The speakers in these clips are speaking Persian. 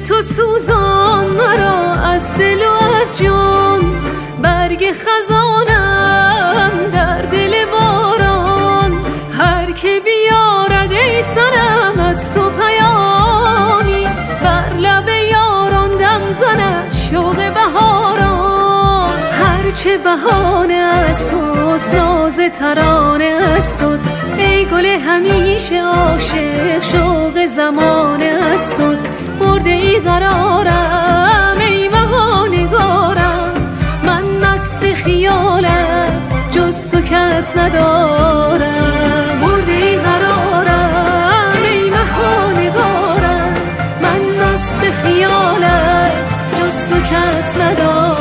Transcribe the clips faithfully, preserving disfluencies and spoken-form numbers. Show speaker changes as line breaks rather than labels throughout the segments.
تو سوزان مرا از دل و از جان، برگ خزانم در دل باران. هر که بیارد ای صنم از تو پیامی، بر لب یاران دم زند شوق بهاران. هرچه بهانه از توست، ناز ترانه از توست، ای گل همیشه عاشق شوق زمانه از توست. برده ای قرارم ای مهانگارم، من مست خیالت جز تو کس ندارم. برده ای قرارم ای مهانگارم، من مست خیالت جز تو کس ندارم.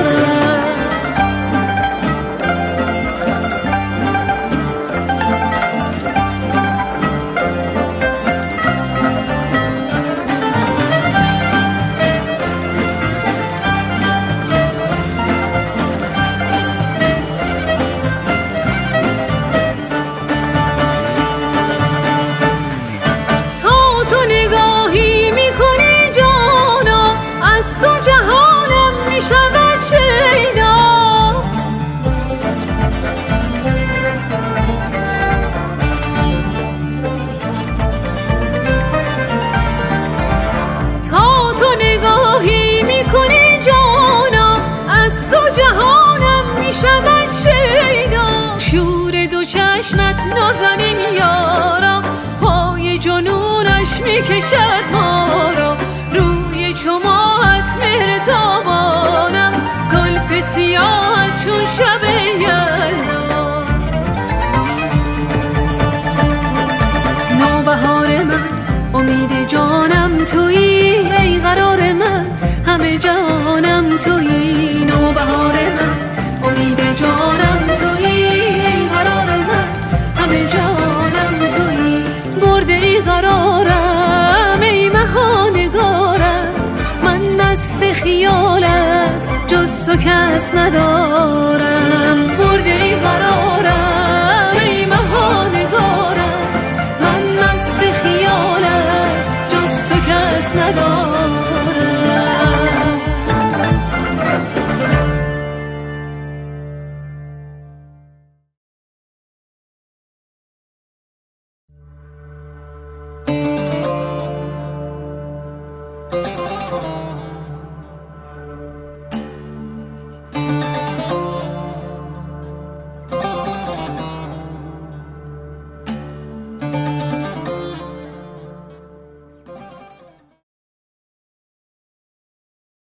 چشمت نازنین یارا، پای جنونش میکشد ما را. روی چماعت مهر تابانم، زلف سیاهت چون شب یلدا. نوبهار من امید جانم تویی، ای قرار من همه جانم تویی. نوبهار من امید جانم تویی، ای قرار من همه جانم تویی. برده ای قرارم ای مهانگارم، من مست خیالت جز تو کس ندارم. برده ای قرارم